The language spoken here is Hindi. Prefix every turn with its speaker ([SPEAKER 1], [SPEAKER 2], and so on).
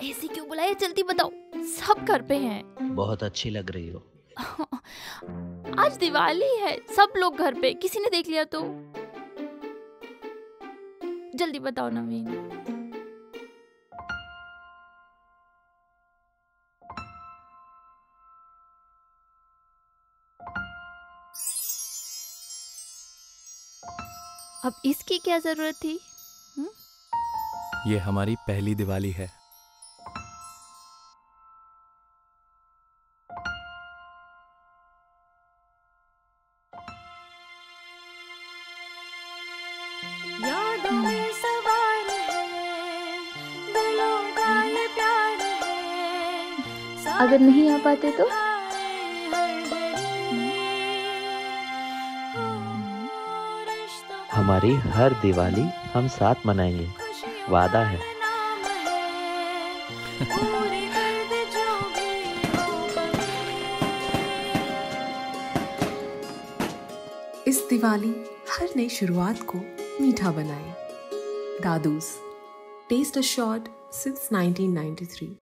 [SPEAKER 1] ऐसे क्यों बुलाया? जल्दी बताओ। सब घर पे हैं।
[SPEAKER 2] बहुत अच्छी लग रही हो।
[SPEAKER 1] आज दिवाली है, सब लोग घर पे। किसी ने देख लिया तो? जल्दी बताओ नवीन। अब इसकी क्या जरूरत थी?
[SPEAKER 3] ये हमारी पहली दिवाली है।
[SPEAKER 4] यादों में सवार है, दिलों का ये प्यार है।
[SPEAKER 1] अगर नहीं आ पाते तो?
[SPEAKER 2] हमारी हर दिवाली हम साथ मनाएंगे, वादा है।
[SPEAKER 5] इस दिवाली हर नई शुरुआत को मीठा बनाएं। Dadu's, taste assured since 1993।